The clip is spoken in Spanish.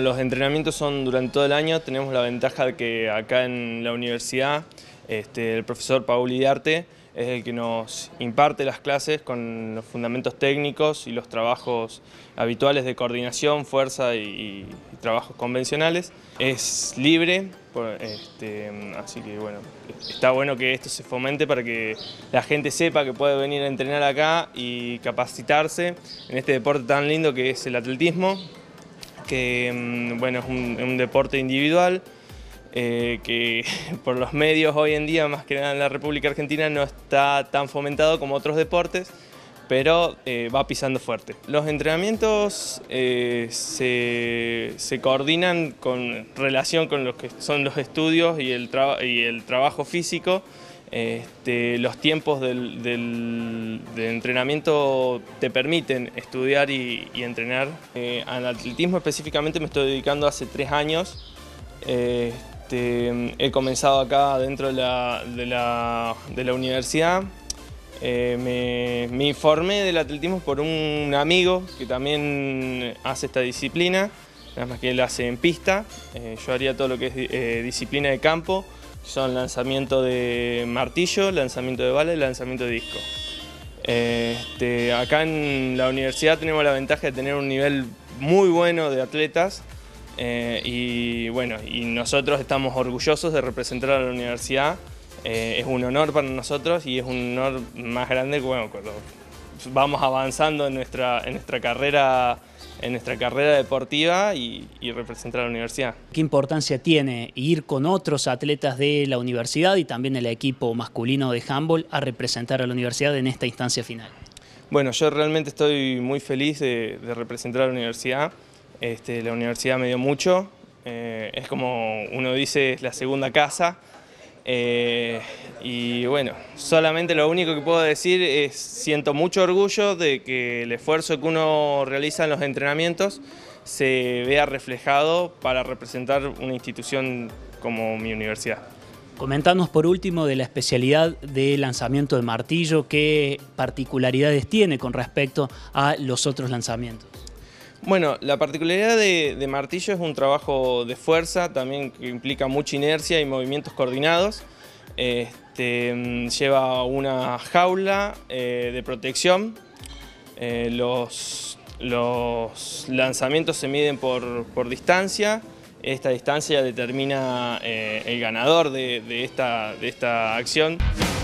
Los entrenamientos son durante todo el año. Tenemos la ventaja de que acá en la universidad el profesor Paul Idiarte es el que nos imparte las clases con los fundamentos técnicos y los trabajos habituales de coordinación, fuerza y trabajos convencionales. Es libre, así que bueno, está bueno que esto se fomente para que la gente sepa que puede venir a entrenar acá y capacitarse en este deporte tan lindo que es el atletismo, que bueno, es un deporte individual. Que por los medios hoy en día, más que nada en la República Argentina, no está tan fomentado como otros deportes, pero va pisando fuerte. Los entrenamientos se coordinan con relación con lo que son los estudios y el trabajo físico. Los tiempos del entrenamiento te permiten estudiar y entrenar. Al atletismo específicamente me estoy dedicando hace 3 años. He comenzado acá dentro de la universidad. Me informé del atletismo por un amigo que también hace esta disciplina, nada más que él hace en pista. Yo haría todo lo que es disciplina de campo, son lanzamiento de martillo, lanzamiento de bala y lanzamiento de disco. Acá en la universidad tenemos la ventaja de tener un nivel muy bueno de atletas. Y bueno, y nosotros estamos orgullosos de representar a la universidad. Es un honor para nosotros y es un honor más grande bueno, cuando vamos avanzando en nuestra carrera deportiva y representar a la universidad. ¿Qué importancia tiene ir con otros atletas de la universidad y también el equipo masculino de handball a representar a la universidad en esta instancia final? Bueno, yo realmente estoy muy feliz de representar a la universidad. La universidad me dio mucho, es como uno dice, es la segunda casa. Y bueno, solamente lo único que puedo decir es siento mucho orgullo de que el esfuerzo que uno realiza en los entrenamientos se vea reflejado para representar una institución como mi universidad. Comentanos por último de la especialidad de lanzamiento de martillo, qué particularidades tiene con respecto a los otros lanzamientos. Bueno, la particularidad de martillo es un trabajo de fuerza, también que implica mucha inercia y movimientos coordinados. Lleva una jaula de protección. Los lanzamientos se miden por distancia. Esta distancia determina el ganador de esta acción.